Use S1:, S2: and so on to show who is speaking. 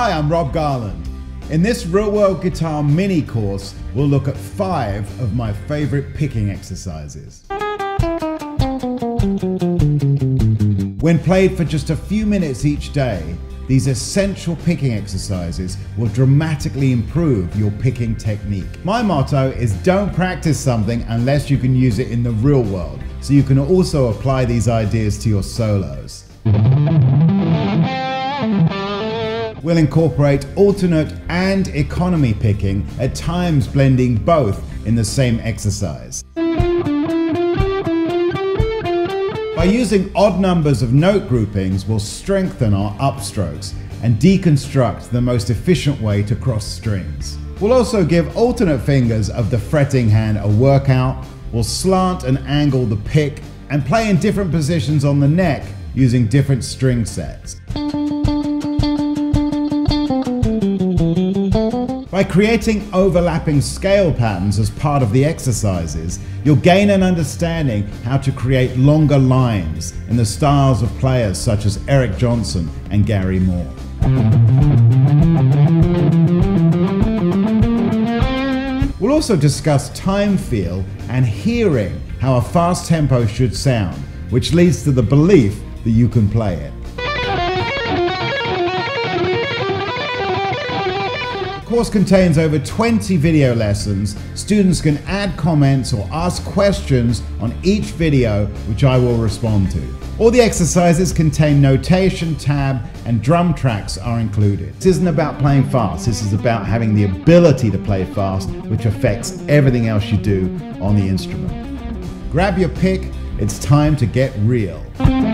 S1: Hi, I'm Rob Garland. In this real-world guitar mini course, we'll look at 5 of my favorite picking exercises. When played for just a few minutes each day, these essential picking exercises will dramatically improve your picking technique. My motto is don't practice something unless you can use it in the real world, so you can also apply these ideas to your solos. We'll incorporate alternate and economy picking, at times blending both in the same exercise. By using odd numbers of note groupings, we'll strengthen our upstrokes and deconstruct the most efficient way to cross strings. We'll also give alternate fingers of the fretting hand a workout. We'll slant and angle the pick and play in different positions on the neck using different string sets. By creating overlapping scale patterns as part of the exercises, you'll gain an understanding how to create longer lines in the styles of players such as Eric Johnson and Gary Moore. We'll also discuss time feel and hearing how a fast tempo should sound, which leads to the belief that you can play it. The course contains over 20 video lessons. Students can add comments or ask questions on each video, which I will respond to. All the exercises contain notation, tab, and drum tracks are included. This isn't about playing fast, this is about having the ability to play fast, which affects everything else you do on the instrument. Grab your pick, it's time to get real.